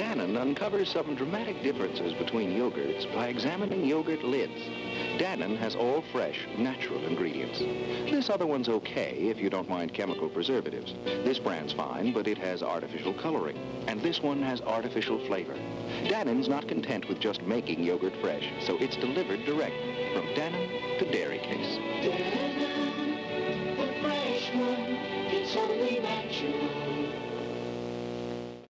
Dannon uncovers some dramatic differences between yogurts by examining yogurt lids. Dannon has all fresh, natural ingredients. This other one's okay if you don't mind chemical preservatives. This brand's fine, but it has artificial coloring. And this one has artificial flavor. Dannon's not content with just making yogurt fresh, so it's delivered direct from Dannon to Dannon.